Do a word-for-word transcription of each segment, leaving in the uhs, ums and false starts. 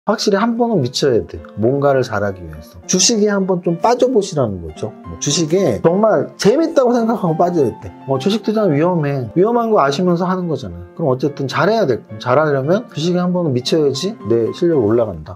확실히 한 번은 미쳐야 돼. 뭔가를 잘하기 위해서. 주식에 한번 좀 빠져보시라는 거죠. 뭐 주식에 정말 재밌다고 생각하고 빠져야 돼. 뭐 주식 투자는 위험해. 위험한 거 아시면서 하는 거잖아요. 그럼 어쨌든 잘해야 돼. 잘하려면 주식에 한 번은 미쳐야지 내 실력이 올라간다.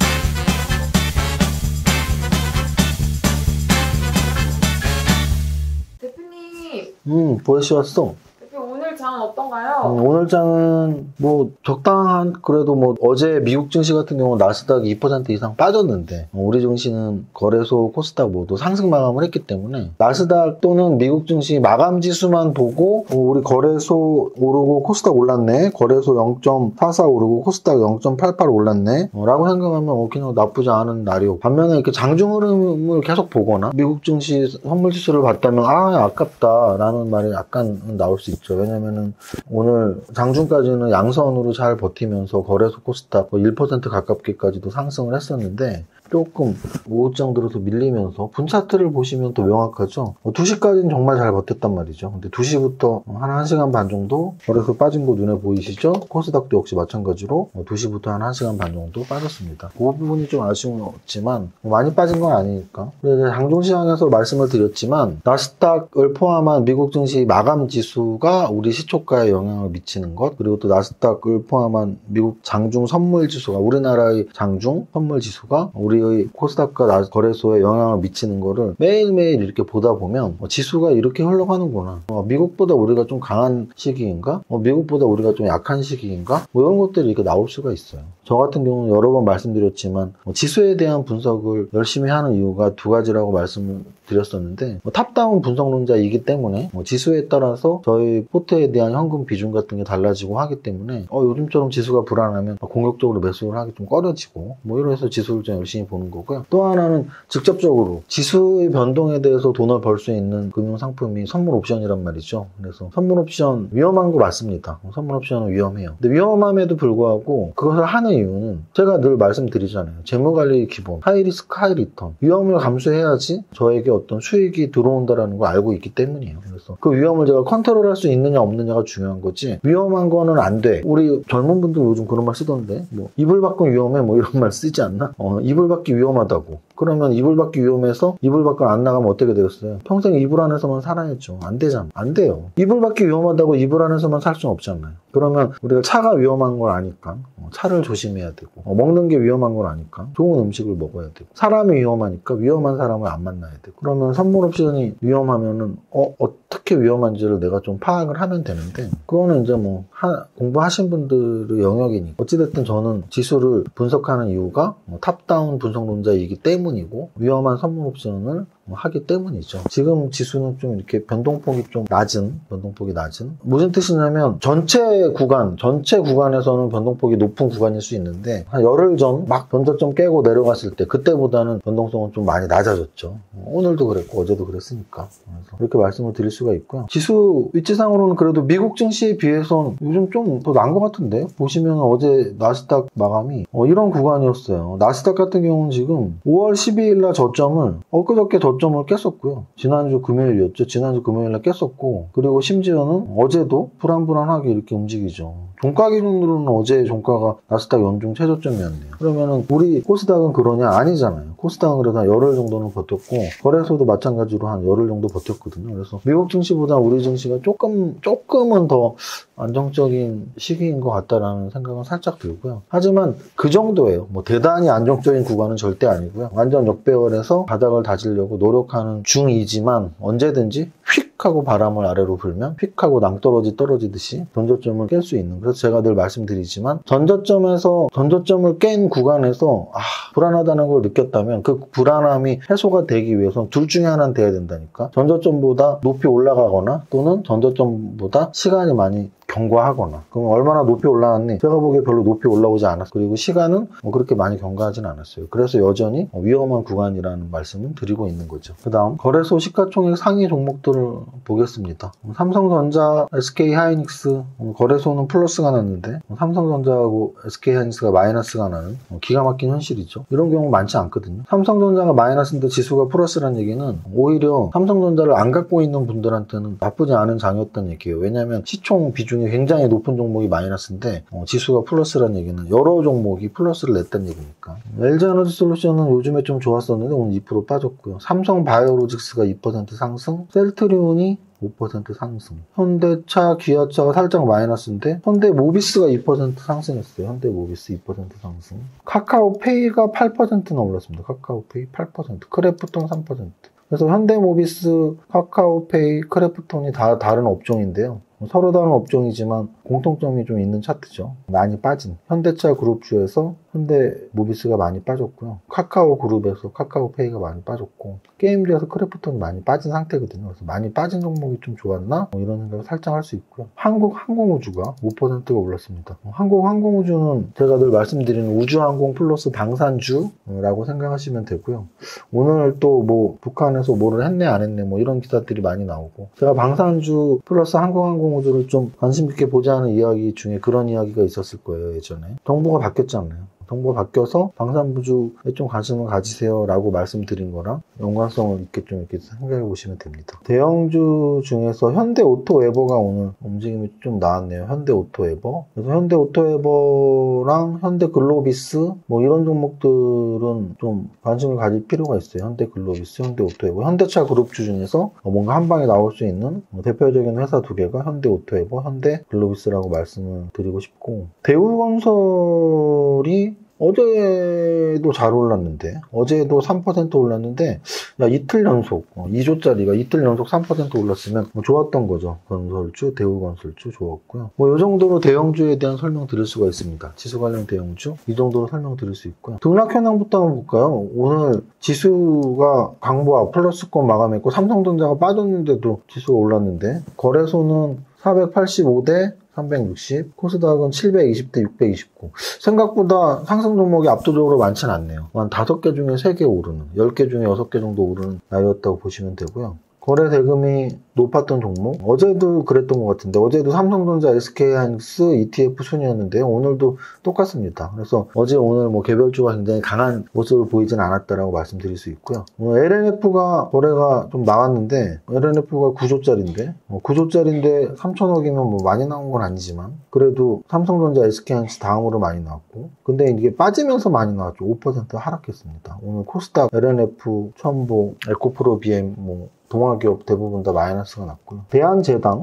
대표님. 음, 벌써 왔어. 오늘 장은 어떤가요? 음, 오늘 장은 뭐 적당한, 그래도 뭐 어제 미국 증시 같은 경우는 나스닥 이 퍼센트 이상 빠졌는데 우리 증시는 거래소 코스닥 모두 상승 마감을 했기 때문에 나스닥 또는 미국 증시 마감 지수만 보고 우리 거래소 오르고 코스닥 올랐네, 거래소 영 점 사사 오르고 코스닥 영 점 팔팔 올랐네 라고 생각하면 어, 그냥 나쁘지 않은 날이고, 반면에 이렇게 장중 흐름을 계속 보거나 미국 증시 선물 지수를 봤다면 아 아깝다 라는 말이 약간 나올 수 있죠. 왜냐면은 오늘 장중까지는 양선으로 잘 버티면서 거래소 코스닥 일 퍼센트 가깝게까지도 상승을 했었는데 조금 오후장 들어서 밀리면서 분차트를 보시면 또 명확하죠. 두 시까지는 정말 잘 버텼단 말이죠. 근데 두 시부터 한 1시간 반 정도 거래소 빠진 거 눈에 보이시죠? 코스닥도 역시 마찬가지로 두 시부터 한 1시간 반 정도 빠졌습니다. 그 부분이 좀 아쉬웠지만 많이 빠진 건 아니니까. 그래서 장중시장에서 말씀을 드렸지만 나스닥을 포함한 미국 증시 마감 지수가 우리 시초가에 영향을 미치는 것, 그리고 또 나스닥을 포함한 미국 장중 선물 지수가, 우리나라의 장중 선물 지수가 우리 의 코스닥과 거래소에 영향을 미치는 거를 매일매일 이렇게 보다 보면 어, 지수가 이렇게 흘러가는구나. 어, 미국보다 우리가 좀 강한 시기인가? 어, 미국보다 우리가 좀 약한 시기인가? 뭐 이런 것들이 이렇게 나올 수가 있어요. 저 같은 경우는 여러 번 말씀드렸지만 어, 지수에 대한 분석을 열심히 하는 이유가 두 가지라고 말씀을 드렸었는데 뭐, 탑다운 분석론자이기 때문에 뭐, 지수에 따라서 저희 포트에 대한 현금 비중 같은 게 달라지고 하기 때문에 어, 요즘처럼 지수가 불안하면 공격적으로 매수를 하기 좀 꺼려지고 뭐 이래서 지수를 좀 열심히 보는 거고요. 또 하나는 직접적으로 지수의 변동에 대해서 돈을 벌 수 있는 금융상품이 선물 옵션이란 말이죠. 그래서 선물 옵션 위험한 거 맞습니다. 선물 옵션은 위험해요. 근데 위험함에도 불구하고 그것을 하는 이유는 제가 늘 말씀드리잖아요. 재무관리의 기본, 하이리스크 하이리턴. 위험을 감수해야지 저에게 어떤 수익이 들어온다는 걸 알고 있기 때문이에요. 그래서 그 위험을 제가 컨트롤할 수 있느냐 없느냐가 중요한 거지, 위험한 거는 안 돼. 우리 젊은 분들 요즘 그런 말 쓰던데 뭐 이불 밖은 위험해 뭐 이런 말 쓰지 않나? 어, 이불 밖이 위험하다고. 그러면 이불 밖이 위험해서 이불 밖을 안 나가면 어떻게 되겠어요? 평생 이불 안에서만 살아야죠. 안 되잖아. 안 돼요. 이불 밖이 위험하다고 이불 안에서만 살 수는 없잖아요. 그러면 우리가 차가 위험한 걸 아니까 차를 조심해야 되고, 어, 먹는 게 위험한 걸 아니까 좋은 음식을 먹어야 되고, 사람이 위험하니까 위험한 사람을 안 만나야 되고, 그러면 선물 옵션이 위험하면은 어, 어떻게 위험한지를 내가 좀 파악을 하면 되는데, 그거는 이제 뭐 하, 공부하신 분들의 영역이니까. 어찌됐든 저는 지수를 분석하는 이유가 뭐 탑다운 분석론자이기 때문이고 위험한 선물 옵션을 하기 때문이죠. 지금 지수는 좀 이렇게 변동폭이 좀 낮은, 변동폭이 낮은. 무슨 뜻이냐면 전체 구간, 전체 구간에서는 변동폭이 높은 구간일 수 있는데 한 열흘 전 막 전저점 깨고 내려갔을 때 그때보다는 변동성은 좀 많이 낮아졌죠. 오늘도 그랬고 어제도 그랬으니까. 그래서 그렇게 말씀을 드릴 수가 있고요. 지수 위치상으로는 그래도 미국 증시에 비해서는 요즘 좀 더 나은 것 같은데, 보시면 어제 나스닥 마감이 어, 이런 구간이었어요. 나스닥 같은 경우는 지금 오월 십이일 날 저점을 엊그저께 저 점을 깼었고요. 지난주 금요일이었죠. 지난주 금요일날 깼었고, 그리고 심지어는 어제도 불안불안하게 이렇게 움직이죠. 종가 기준으로는 어제 종가가 나스닥 연중 최저점이었네요. 그러면은 우리 코스닥은 그러냐? 아니잖아요. 코스닥은 그래도 한 열흘 정도는 버텼고 거래소도 마찬가지로 한 열흘 정도 버텼거든요. 그래서 미국 증시보다 우리 증시가 조금 조금은 더 안정적인 시기인 것 같다라는 생각은 살짝 들고요. 하지만 그 정도예요. 뭐 대단히 안정적인 구간은 절대 아니고요. 완전 역배열에서 바닥을 다지려고 노력하는 중이지만 언제든지 휙 하고 바람을 아래로 불면 휙 하고 낭떠러지 떨어지듯이 전저점을 깰 수 있는, 그래서 제가 늘 말씀드리지만 전저점에서 전저점을 깬 구간에서 아 불안하다는 걸 느꼈다면 그 불안함이 해소가 되기 위해서 둘 중에 하나는 돼야 된다니까. 전저점보다 높이 올라가거나 또는 전저점보다 시간이 많이 경과하거나. 그럼 얼마나 높이 올라왔니? 제가 보기에 별로 높이 올라오지 않았어요. 그리고 시간은 뭐 그렇게 많이 경과하진 않았어요. 그래서 여전히 위험한 구간이라는 말씀을 드리고 있는 거죠. 그 다음 거래소 시가총액 상위 종목들을 보겠습니다. 삼성전자, 에스케이하이닉스, 거래소는 플러스가 났는데 삼성전자하고 에스케이하이닉스가 마이너스가 나는 기가 막힌 현실이죠. 이런 경우 많지 않거든요. 삼성전자가 마이너스인데 지수가 플러스라는 얘기는 오히려 삼성전자를 안 갖고 있는 분들한테는 나쁘지 않은 장이었다는 얘기예요. 왜냐하면 시총 비중이 중에 굉장히 높은 종목이 마이너스인데 어, 지수가 플러스라는 얘기는 여러 종목이 플러스를 냈다는 얘기니까. 엘지에너지솔루션은 요즘에 좀 좋았었는데 오늘 이 퍼센트 빠졌고요. 삼성바이오로직스가 이 퍼센트 상승, 셀트리온이 오 퍼센트 상승. 현대차, 기아차가 살짝 마이너스인데 현대모비스가 이 퍼센트 상승했어요. 현대모비스 이 퍼센트 상승. 카카오페이가 팔 퍼센트나 올랐습니다. 카카오페이 팔 퍼센트. 크래프톤 삼 퍼센트. 그래서 현대모비스, 카카오페이, 크래프톤이 다 다른 업종인데요. 서로 다른 업종이지만 공통점이 좀 있는 차트죠. 많이 빠진 현대차 그룹주에서 현대모비스가 많이 빠졌고요. 카카오 그룹에서 카카오페이가 많이 빠졌고 게임주에서 크래프톤이 많이 빠진 상태거든요. 그래서 많이 빠진 종목이 좀 좋았나? 뭐 이런 생각을 살짝 할 수 있고요. 한국항공우주가 오 퍼센트가 올랐습니다. 한국항공우주는 제가 늘 말씀드리는 우주항공 플러스 방산주라고 생각하시면 되고요. 오늘 또 뭐 북한에서 뭐를 했네 안 했네 뭐 이런 기사들이 많이 나오고 제가 방산주 플러스 항공항공 우주를 좀 관심 있게 보자는 이야기 중에 그런 이야기가 있었을 거예요. 예전에 정부가 바뀌었잖아요. 정보가 바뀌어서 방산부주에 좀 관심을 가지세요 라고 말씀드린 거랑 연관성을 있게 좀 이렇게 생각해 보시면 됩니다. 대형주 중에서 현대오토에버가 오늘 움직임이 좀 나왔네요. 현대오토에버. 그래서 현대오토에버랑 현대글로비스 뭐 이런 종목들은 좀 관심을 가질 필요가 있어요. 현대글로비스, 현대오토에버. 현대차 그룹주 중에서 뭔가 한 방에 나올 수 있는 대표적인 회사 두 개가 현대오토에버, 현대글로비스라고 말씀을 드리고 싶고 대우건설이 어제도 잘 올랐는데 어제도 삼 퍼센트 올랐는데 야 이틀 연속 어, 이 조짜리가 이틀 연속 삼 퍼센트 올랐으면 뭐 좋았던 거죠. 건설주, 대우건설주 좋았고요. 뭐 이 정도로 대형주에 대한 설명 드릴 수가 있습니다. 지수 관련 대형주 이 정도로 설명 드릴 수 있고요. 등락 현황부터 한번 볼까요? 오늘 지수가 강보와 플러스권 마감했고 삼성전자가 빠졌는데도 지수가 올랐는데 거래소는 사백팔십오 대 삼백육십, 코스닥은 칠백이십 대 육백이십구. 생각보다 상승 종목이 압도적으로 많지는 않네요. 한 다섯 개 중에 세 개 오르는, 열 개 중에 여섯 개 정도 오르는 날이었다고 보시면 되고요. 거래 대금이 높았던 종목 어제도 그랬던 것 같은데 어제도 삼성전자, 에스케이하이닉스 이티에프 순이었는데요. 오늘도 똑같습니다. 그래서 어제 오늘 뭐 개별주가 굉장히 강한 모습을 보이진 않았다라고 말씀드릴 수 있고요. 어, 엘엔에프가 거래가 좀 나왔는데 엘엔에프가 구 조짜리인데 어, 구 조짜리인데 삼천억이면 뭐 많이 나온 건 아니지만 그래도 삼성전자, 에스케이하이닉스 다음으로 많이 나왔고 근데 이게 빠지면서 많이 나왔죠. 오 퍼센트 하락했습니다. 오늘 코스닥, 엘엔에프, 첨보, 에코프로, 비엠 뭐 동아기업 대부분 다 마이너스가 났고요. 대한제당,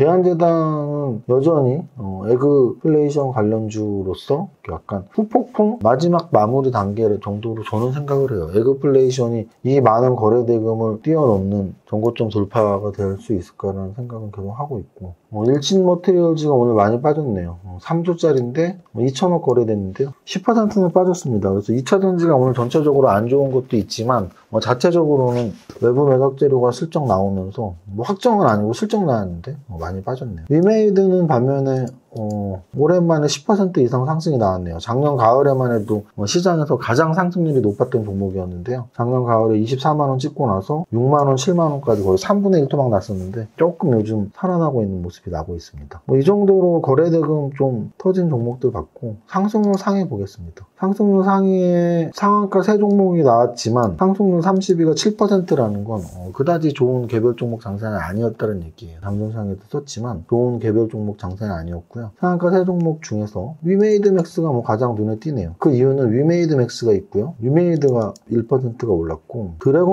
대한제당은 여전히 어, 에그플레이션 관련주로서 약간 후폭풍 마지막 마무리 단계 정도로 저는 생각을 해요. 에그플레이션이 이 많은 거래 대금을 뛰어넘는 전고점 돌파가 될 수 있을까라는 생각은 계속 하고 있고 어, 일진머티리얼즈가 오늘 많이 빠졌네요. 어, 삼 조짜리인데 이천억 거래됐는데요. 십 퍼센트는 빠졌습니다. 그래서 이 차전지가 오늘 전체적으로 안 좋은 것도 있지만 어, 자체적으로는 외부 매각 재료가 슬쩍 나오면서 뭐 확정은 아니고 슬쩍 나왔는데 어, 많이 빠졌네요. 위메이드는 반면에 어, 오랜만에 십 퍼센트 이상 상승이 나왔네요. 작년 가을에만 해도 어, 시장에서 가장 상승률이 높았던 종목이었는데요. 작년 가을에 이십사만 원 찍고 나서 육만 원, 칠만 원까지 거의 삼분의 일 토막 났었는데 조금 요즘 살아나고 있는 모습이 나고 있습니다. 뭐 이 정도로 거래대금 좀 터진 종목들 봤고 상승률 상위 보겠습니다. 상승률 상위에 상한가 세 종목이 나왔지만 상승률 삼십이가 칠 퍼센트라는 건 어, 그다지 좋은 개별 종목 장세는 아니었다는 얘기예요. 당정상에도 썼지만 좋은 개별 종목 장세는 아니었고요. 상한가 세 종목 중에서 위메이드 맥스가 뭐 가장 눈에 띄네요. 그 이유는 위메이드 맥스가 있고요. 위메이드가 일 퍼센트가 올랐고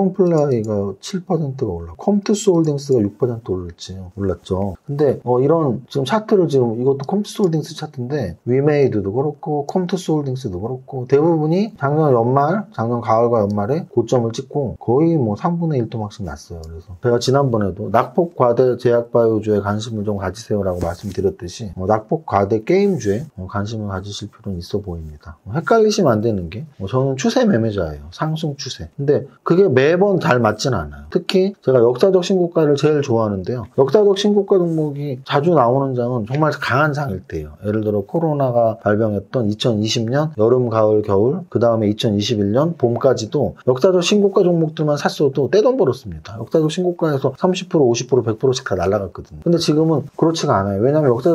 드래곤플라이가 칠 퍼센트가 올랐고 컴투스 홀딩스가 육 퍼센트 올랐지, 올랐죠. 근데 어, 이런 지금 차트를 지금 이것도 컴투스 홀딩스 차트인데 위메이드도 그렇고 컴투스 홀딩스도 그렇고 대부분이 작년 연말, 작년 가을과 연말에 고점을 찍고 거의 뭐 삼분의 일 토막씩 났어요. 그래서 제가 지난번에도 낙폭 과대 제약바이오주에 관심을 좀 가지세요라고 말씀드렸듯이 어, 낙폭 과대 게임주에 어, 관심을 가지실 필요는 있어 보입니다. 어, 헷갈리시면 안 되는 게 어, 저는 추세 매매자예요. 상승 추세. 근데 그게 매번 잘 맞진 않아요. 특히 제가 역사적 신고가를 제일 좋아하는데요. 역사적 신고가 종목이 자주 나오는 장은 정말 강한 장일 때예요. 예를 들어 코로나가 발병했던 이천이십 년 여름, 가을, 겨울 그 다음에 이천이십일 년 봄까지도 역사적 신고가 종목들만 샀어도 떼돈 벌었습니다. 역사적 신고가에서 삼십 퍼센트, 오십 퍼센트, 백 퍼센트씩 다 날아갔거든요. 근데 지금은 그렇지가 않아요. 왜냐하면 역사적 신고가가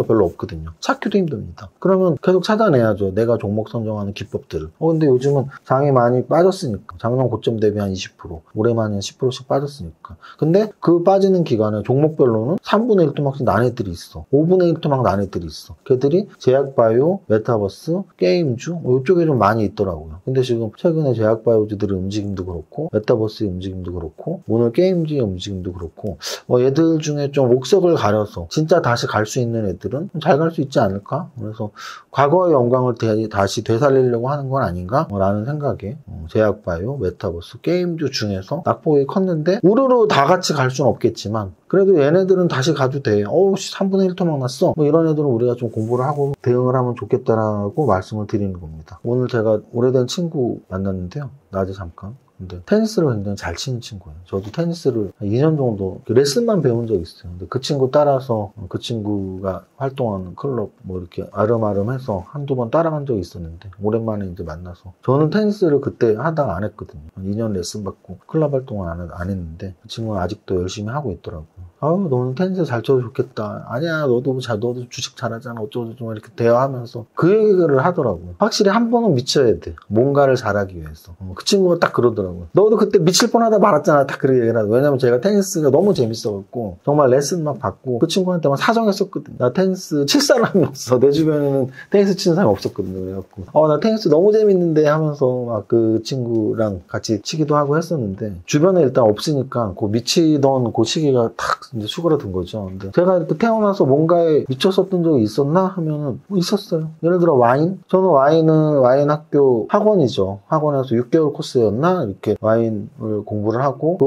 별로 없거든요. 찾기도 힘듭니다. 그러면 계속 찾아내야죠. 내가 종목 선정하는 기법들을. 어, 근데 요즘은 장이 많이 빠졌으니까. 작년 고점 대비 한 이십 퍼센트, 올해만 한 십 퍼센트씩 빠졌으니까. 근데 그 빠지는 기간에 종목별로는 삼분의 일 토막씩 난 애들이 있어. 오분의 일 토막 난 애들이 있어. 걔들이 제약바이오, 메타버스, 게임주 이쪽에 좀 많이 있더라고요. 근데 지금 최근에 제약바이오주들의 움직임도 그렇고 메타버스의 움직임도 그렇고 오늘 게임주의 움직임도 그렇고 어, 얘들 중에 좀 옥석을 가려서 진짜 다시 갈 수 있는 애들은 잘 갈 수 있지 않을까? 그래서 과거의 영광을 대, 다시 되살리려고 하는 건 아닌가? 라는 생각에 어, 제약바이오, 메타버스, 게임주 중에서 낙폭이 컸는데 우르르 다 같이 갈 수는 없겠지만 그래도 얘네들은 다시 가도 돼. 어우, 삼분의 일 토막 났어. 뭐 이런 애들은 우리가 좀 공부를 하고 대응을 하면 좋겠다라고 말씀을 드리는 겁니다. 오늘 제가 오래된 친구 만났는데요. 낮에 잠깐. 근데 테니스를 굉장히 잘 치는 친구예요. 저도 테니스를 한 이 년 정도 레슨만 배운 적이 있어요. 근데 그 친구 따라서 그 친구가 활동하는 클럽 뭐 이렇게 아름아름해서 한두 번 따라간 적이 있었는데 오랜만에 이제 만나서 저는 테니스를 그때 하다가 안 했거든요. 한 이 년 레슨 받고 클럽 활동을 안, 안 했는데 그 친구는 아직도 열심히 하고 있더라고요. 아유, 너는 테니스 잘 쳐도 좋겠다. 아니야, 너도 잘, 너도 주식 잘하잖아. 어쩌고저쩌고 이렇게 대화하면서 그 얘기를 하더라고요. 확실히 한 번은 미쳐야 돼. 뭔가를 잘하기 위해서. 어, 그 친구가 딱 그러더라고요. 너도 그때 미칠 뻔하다 말았잖아. 딱 그렇게 얘기를 하더라고요. 왜냐면 제가 테니스가 너무 재밌어갖고 정말 레슨 막 받고 그 친구한테 막 사정했었거든요. 나 테니스 칠 사람이 없어. 내 주변에는 테니스 치는 사람이 없었거든요. 그래갖고 어, 나 테니스 너무 재밌는데 하면서 막 그 친구랑 같이 치기도 하고 했었는데 주변에 일단 없으니까 그 미치던 그 시기가 탁 이제 수그러든 거죠. 근데 제가 이렇게 태어나서 뭔가에 미쳤었던 적이 있었나 하면은 뭐 있었어요. 예를 들어 와인? 저는 와인은 와인 학교 학원이죠. 학원에서 육 개월 코스였나 이렇게 와인을 공부를 하고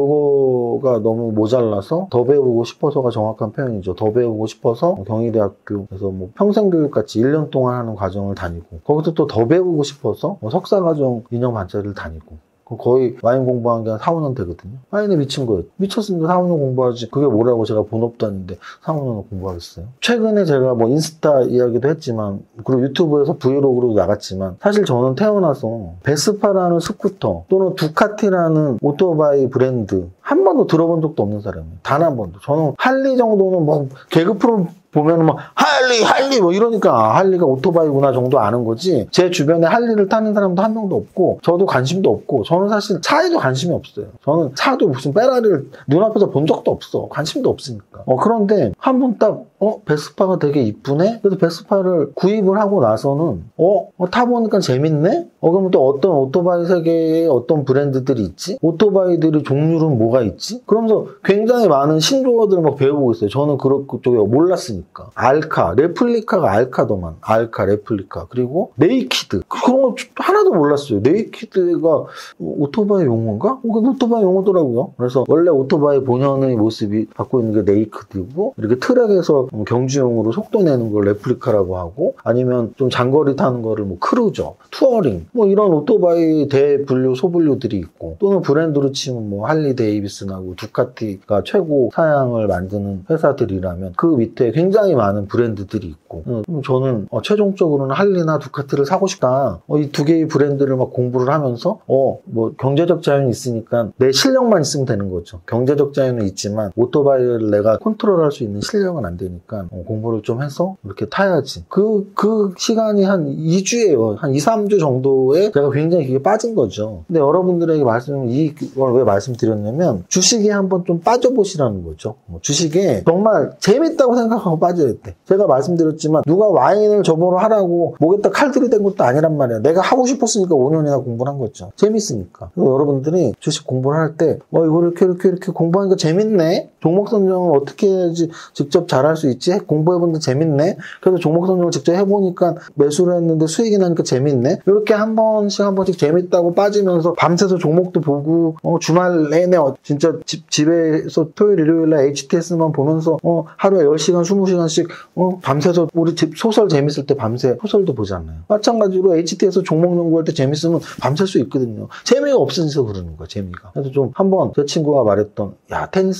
그거가 너무 모자라서 더 배우고 싶어서가 정확한 표현이죠. 더 배우고 싶어서 경희대학교에서 뭐 평생교육같이 일 년 동안 하는 과정을 다니고 거기서 또 더 배우고 싶어서 뭐 석사과정 이 년 반짜리를 다니고 거의 와인 공부한 게 한 사, 오 년 되거든요. 와인에 미친 거예요. 미쳤으니까 사, 오 년 공부하지. 그게 뭐라고 제가 본업도 아닌데 사, 오 년을 공부하겠어요. 최근에 제가 뭐 인스타 이야기도 했지만 그리고 유튜브에서 브이로그로도 나갔지만 사실 저는 태어나서 베스파라는 스쿠터 또는 두카티라는 오토바이 브랜드 한 번도 들어본 적도 없는 사람이에요. 단 한 번도. 저는 할리 정도는 뭐 개그 프로 보면은 막 할리 할리 뭐 이러니까 할리가 오토바이구나 정도 아는 거지 제 주변에 할리를 타는 사람도 한 명도 없고 저도 관심도 없고 저는 사실 차에도 관심이 없어요. 저는 차도 무슨 페라리를 눈앞에서 본 적도 없어. 관심도 없으니까. 어 그런데 한 번 딱 어 베스파가 되게 이쁘네. 그래서 베스파를 구입을 하고 나서는 어, 어 타보니까 재밌네. 어 그럼 또 어떤 오토바이 세계에 어떤 브랜드들이 있지? 오토바이들의 종류는 뭐가 있지? 그러면서 굉장히 많은 신조어들을 막 배우고 있어요. 저는 그쪽에 몰랐으니까. 알카, 레플리카가 알카더만. 알카, 레플리카. 그리고 네이키드. 그런 거 하나도 몰랐어요. 네이키드가 오토바이 용어인가? 어, 그 오토바이 용어더라고요. 그래서 원래 오토바이 본연의 모습이 갖고 있는 게 네이키드고 이렇게 트랙에서 경주용으로 속도 내는 걸 레플리카라고 하고 아니면 좀 장거리 타는 거를 뭐 크루저, 투어링 뭐 이런 오토바이 대분류, 소분류들이 있고 또는 브랜드로 치면 뭐 할리 데이비슨하고 두카티가 최고 사양을 만드는 회사들이라면 그 밑에 굉장히 많은 브랜드들이 있고 저는 어, 최종적으로는 할리나 두카티를 사고 싶다. 어, 이 두 개의 브랜드를 막 공부를 하면서 어, 뭐 경제적 자유는 있으니까 내 실력만 있으면 되는 거죠. 경제적 자유는 있지만 오토바이를 내가 컨트롤할 수 있는 실력은 안 되니까 어, 공부를 좀 해서 이렇게 타야지. 그, 그 시간이 한 이 주예요. 한 이, 삼 주 정도에 제가 굉장히 그게 빠진 거죠. 근데 여러분들에게 말씀, 이걸 왜 말씀드렸냐면 주식에 한번 좀 빠져보시라는 거죠. 뭐 주식에 정말 재밌다고 생각하고 빠져야 돼. 제가 말씀드렸지만 누가 와인을 저보러 하라고 목에다 칼 들이댄 것도 아니란 말이야. 내가 하고 싶었으니까 오 년이나 공부를 한 거죠. 재밌으니까. 그래서 여러분들이 주식 공부를 할 때 어, 이거 이렇게 이렇게 이렇게 공부하니까 재밌네. 종목 선정을 어떻게 해야지 직접 잘할 수 있지? 공부해보니까 재밌네. 그래서 종목 선정을 직접 해보니까 매수를 했는데 수익이 나니까 재밌네. 이렇게 한 번씩 한 번씩 재밌다고 빠지면서 밤새서 종목도 보고 어, 주말 내내 어, 진짜 집, 집에서 토요일 일요일날 에이치티에스만 보면서 어, 하루에 열 시간 스무 시간씩 어, 밤새서 우리 집 소설 재밌을 때 밤새 소설도 보잖아요. 마찬가지로 에이치티에스 종목 연구할 때 재밌으면 밤샐 수 있거든요. 재미가 없으니까 그러는 거야. 재미가. 그래서 좀 한번 제 친구가 말했던 야 테니스에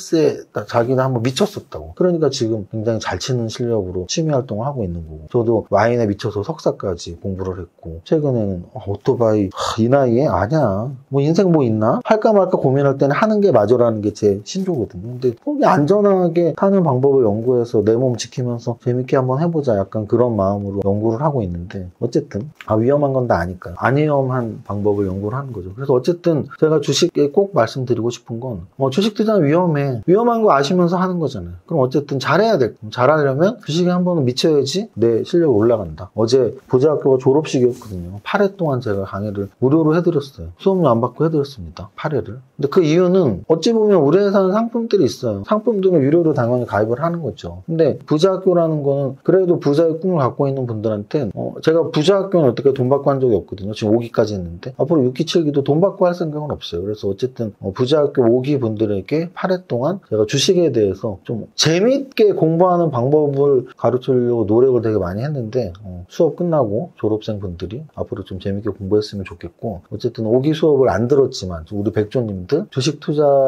했다. 자기는 한번 미쳤었다고. 그러니까 지금 굉장히 잘 치는 실력으로 취미 활동을 하고 있는 거고. 저도 와인에 미쳐서 석사까지 공부를 했고, 최근에는 오토바이 하, 이 나이에 아니야. 뭐 인생 뭐 있나? 할까 말까 고민할 때는 하는 게 맞아라는 게 제 신조거든요. 근데 거기 안전하게 타는 방법을 연구해서 내 몸 지키면서 재밌게 한번 해보자. 약간 그런 마음으로 연구를 하고 있는데, 어쨌든 아 위험한 건 다 아니까 안 위험한 방법을 연구를 하는 거죠. 그래서 어쨌든 제가 주식에 꼭 말씀드리고 싶은 건 어, 주식 투자는 위험해. 위험한 거 아시면서 하는 거잖아요. 그럼 어쨌든 잘해야 돼. 잘하려면 주식에 한 번은 미쳐야지 내 실력이 올라간다. 어제 부자학교가 졸업식이었거든요. 팔 회 동안 제가 강의를 무료로 해드렸어요. 수업료 안 받고 해드렸습니다. 팔 회를. 근데 그 이유는 어찌 보면 우리 회사는 상품들이 있어요. 상품들은 유료로 당연히 가입을 하는 거죠. 근데 부자학교라는 거는 그래도 부자의 꿈을 갖고 있는 분들한테 어, 제가 부자학교는 어떻게 돈 받고 한 적이 없거든요. 지금 오 기까지 했는데 앞으로 육 기, 칠 기도 돈 받고 할 생각은 없어요. 그래서 어쨌든 어, 부자학교 오 기 분들에게 팔 회 동안 제가 주식에 대해서 좀 재밌게 공부하는 방법을 가르치려고 노력을 되게 많이 했는데 어, 수업 끝나고 졸업생 분들이 앞으로 좀 재밌게 공부했으면 좋겠고, 어쨌든 오 기 수업을 안 들었지만 우리 백조님들 주식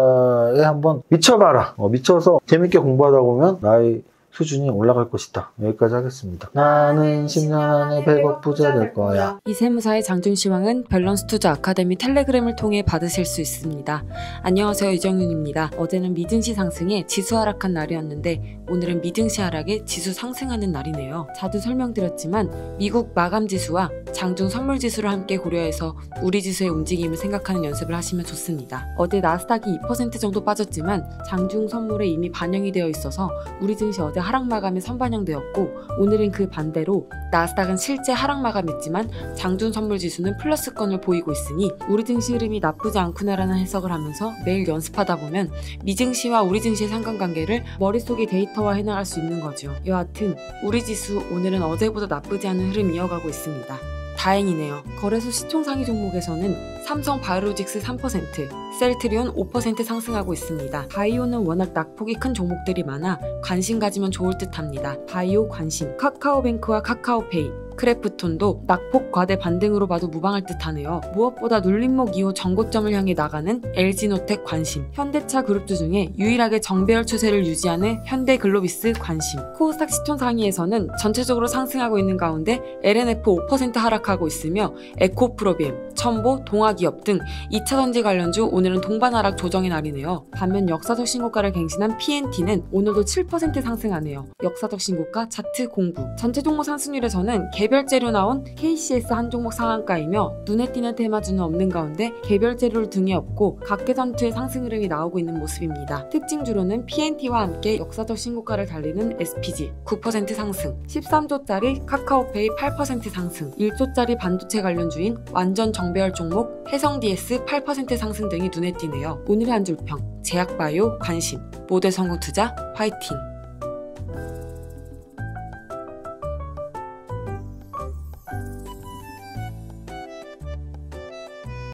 투자에 한번 미쳐봐라. 어, 미쳐서 재밌게 공부하다 보면 나의 수준이 올라갈 것이다. 여기까지 하겠습니다. 나는 십 년 안에 백억 부자 될 거야. 이세무사의 장중시황은 밸런스 투자 아카데미 텔레그램을 통해 받으실 수 있습니다. 안녕하세요, 이정윤입니다. 어제는 미증시 상승에 지수 하락한 날이었는데 오늘은 미증시 하락에 지수 상승하는 날이네요. 자주 설명드렸지만 미국 마감 지수와 장중 선물 지수를 함께 고려해서 우리 지수의 움직임을 생각하는 연습을 하시면 좋습니다. 어제 나스닥이 이 퍼센트 정도 빠졌지만 장중 선물에 이미 반영이 되어 있어서 우리 증시 어제 하락 마감에 선반영되었고, 오늘은 그 반대로 나스닥은 실제 하락 마감했지만 장중 선물 지수는 플러스권을 보이고 있으니 우리 증시 흐름이 나쁘지 않구나라는 해석을 하면서 매일 연습하다 보면 미증시와 우리 증시의 상관관계를 머릿속에 데이터화 해나갈 수 있는 거죠. 여하튼 우리 지수 오늘은 어제보다 나쁘지 않은 흐름 이어가고 있습니다. 다행이네요. 거래소 시총 상위 종목에서는 삼성 바이오로직스 삼 퍼센트, 셀트리온 오 퍼센트 상승하고 있습니다. 바이오는 워낙 낙폭이 큰 종목들이 많아 관심 가지면 좋을 듯 합니다. 바이오 관심, 카카오뱅크와 카카오페이, 크래프톤도 낙폭 과대 반등으로 봐도 무방할 듯 하네요. 무엇보다 눌림목 이후 전고점을 향해 나가는 엘지노텍 관심, 현대차 그룹주 중에 유일하게 정배열 추세를 유지하는 현대글로비스 관심, 코스닥 시총 상위에서는 전체적으로 상승하고 있는 가운데 엘엔에프 오 퍼센트 하락하고 있으며 에코프로비엠, 첨보, 동아기업 등 이 차 전지 관련주 오늘은 동반 하락 조정의 날이네요. 반면 역사적 신고가를 갱신한 피엔티는 오늘도 칠 퍼센트 상승하네요. 역사적 신고가 차트 공부. 전체 종목 상승률에서는 개별재료 나온 케이씨에스 한 종목 상한가이며 눈에 띄는 테마주는 없는 가운데 개별재료를 등에 업고 각계선투의 상승 흐름이 나오고 있는 모습입니다. 특징주로는 피엔티와 함께 역사적 신고가를 달리는 에스피지 구 퍼센트 상승, 십삼 조짜리 카카오페이 팔 퍼센트 상승, 일 조짜리 반도체 관련주인 완전 정배열 종목 해성디에스 팔 퍼센트 상승 등이 눈에 띄네요. 오늘의 한 줄평, 제약바이오 관심, 모델 성공투자 화이팅!